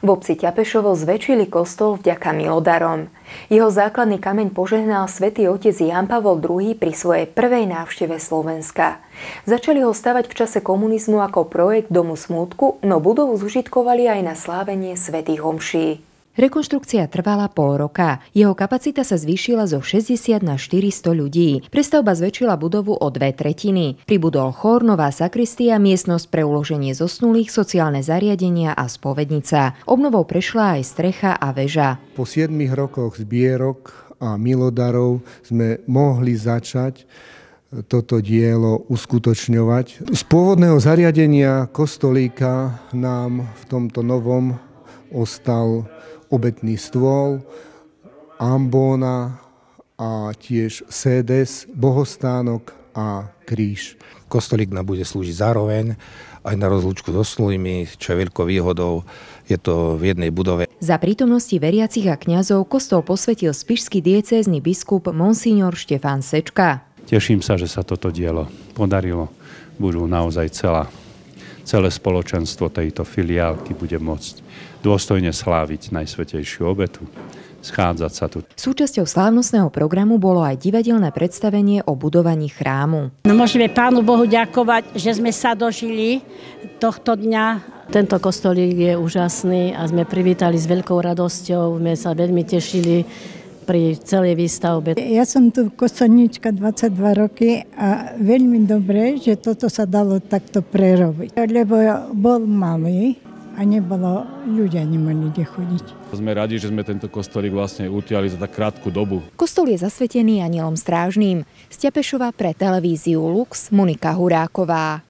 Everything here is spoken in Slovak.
V obci Ťapešovo zväčšili kostol vďaka milodarom. Jeho základný kameň požehnal svätý otec Ján Pavol II pri svojej prvej návšteve Slovenska. Začali ho stavať v čase komunizmu ako projekt Domu smútku, no budovu zužitkovali aj na slávenie svätých omší. Rekonštrukcia trvala pol roka. Jeho kapacita sa zvýšila zo 60 na 400 ľudí. Prestavba zväčšila budovu o 2/3. Pribudol chór, nová sakristia, miestnosť pre uloženie zosnulých, sociálne zariadenia a spovednica. Obnovou prešla aj strecha a väža. Po 7 rokoch zbierok a milodarov sme mohli začať toto dielo uskutočňovať. Z pôvodného zariadenia kostolíka nám v tomto novom ostal obetný stôl, ambóna a tiež sedes, bohostánok a kríž. Kostolík nám bude slúžiť zároveň aj na rozlúčku so zosnulými, čo je veľkou výhodou. Je to v jednej budove. Za prítomnosti veriacich a kňazov kostol posvetil spišský diecézny biskup monsignor Štefán Sečka. Teším sa, že sa toto dielo podarilo. Budú naozaj celé spoločenstvo tejto filiálky bude môcť dôstojne sláviť Najsvätejšiu obetu, schádzať sa tu. Súčasťou slávnostného programu bolo aj divadelné predstavenie o budovaní chrámu. No, môžeme Pánu Bohu ďakovať, že sme sa dožili tohto dňa. Tento kostolík je úžasný a sme privítali s veľkou radosťou. Sme sa veľmi tešili pri celej výstavbe. Ja som tu kostolníčka 22 roky a veľmi dobre, že toto sa dalo takto prerobiť. Lebo bol malý a ľudia nemali kde chodiť. Sme radi, že sme tento kostolík vlastne utiali za tak krátku dobu. Kostol je zasvetený anjelom strážnym. Z Ťapešova pre televíziu Lux Monika Huráková.